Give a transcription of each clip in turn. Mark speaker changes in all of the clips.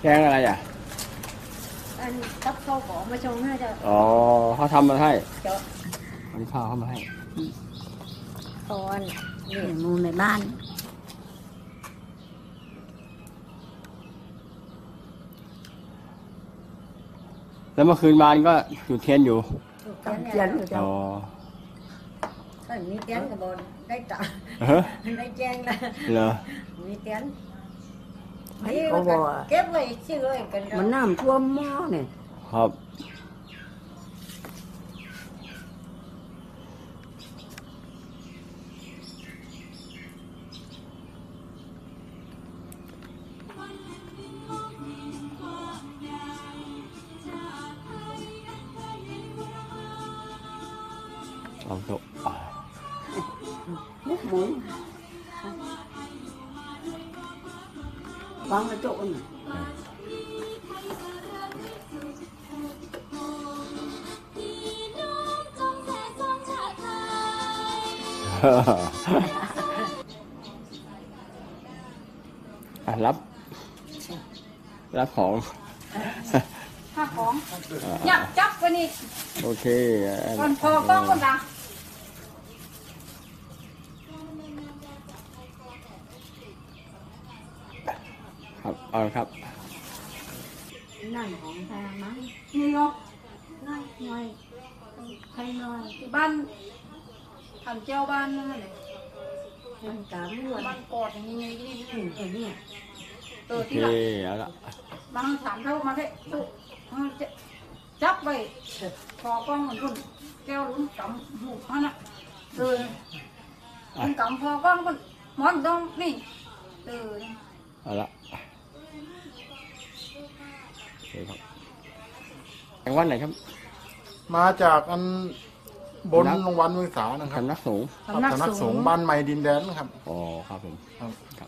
Speaker 1: แกงอะไรอ่ะ
Speaker 2: อันกับข้าวขอมาชงให้เจ้า
Speaker 1: อ๋อเขาทำมาให้
Speaker 2: เจ้า
Speaker 1: อันนี้ข้าวเขามาให้
Speaker 2: ตอนนี่มูในบ้าน
Speaker 1: แล้วเมื่อคืนวานก็จุดเทียนอยู่
Speaker 2: ตำเทียนอยู่เจ้า
Speaker 1: อ๋อ
Speaker 2: ก็มีเทียนกับบนได้จ่าได้แจ้งนะ
Speaker 1: เหรอ
Speaker 2: มีเทียนนี่เก็บไว้ชื่อไว้กัน
Speaker 3: มันน้ำท่วมหม้อเนี่ย
Speaker 1: ครับเอาโต๊ะ
Speaker 3: มุกหมุนวางกระจกน่ะ
Speaker 1: รับของ
Speaker 2: ข้าของอยากจับวันนี้
Speaker 1: โอเค
Speaker 2: ก่อนพอกล้องก่อนนะ
Speaker 1: ครับเอาครับ
Speaker 2: นั่นของแพงมั้งนี่เนาะน้อยใครน้อยบ้านทำเจ้าบ้านนั่นแหละบ้านกาไม่รวยบ้านกอดอย่างนี้นี่ที่หลัง
Speaker 1: เอาละ
Speaker 2: บางถามเท่ามาได้ตุ๊จับไปพอกล้องเหมือนคนแก้วลุ้นกำหูมันอ่ะมันกำพอกล้องมันมันต้องนี่
Speaker 1: เอาละจังหวัดไหนครับ
Speaker 4: มาจากอันบนโรงพยาบาลเมืองสานะครับ
Speaker 1: สำนักสงฆ์
Speaker 4: สำนักสงฆ์บ้านใหม่ดินแดนนะครับ
Speaker 1: อ๋อครับผมครับ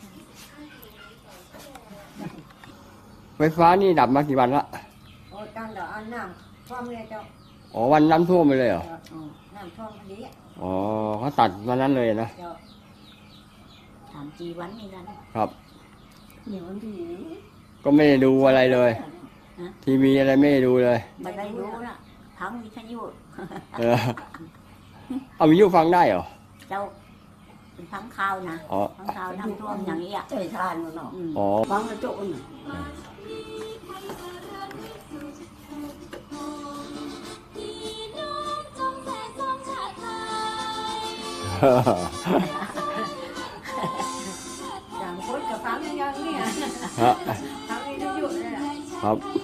Speaker 1: ไฟฟ้านี่ดับมากี่วันละ
Speaker 2: ตั้งแต่อันน้ำท่วมเลยเจ้า
Speaker 1: อ๋อวันน้ำท่วมไปเลยเหรอ
Speaker 2: น้ำท่วมพอดี
Speaker 1: อ๋อเขาตัดวันนั้นเลยนะ
Speaker 2: 3-4 วันนี่
Speaker 1: นะครับก็ไม่ได้ดูอะไรเลยทีวีอะไรไม่ได้ดูเลย
Speaker 2: ไม่ได้ดูนะทั้งวิทยุ
Speaker 1: เอาวิทยุฟังได้เหรอ
Speaker 2: เจ้าเป็นทั้งข่าวนะทั้งข่าวน้ำท่วมอย่างนี้อ่ะ
Speaker 3: ใจทานเนาะ
Speaker 1: อ๋อ
Speaker 3: วางกระจกน่ะ
Speaker 2: อย่างคนกับฟังอย่างนี้ฟังวิทยุเลย
Speaker 1: ครับ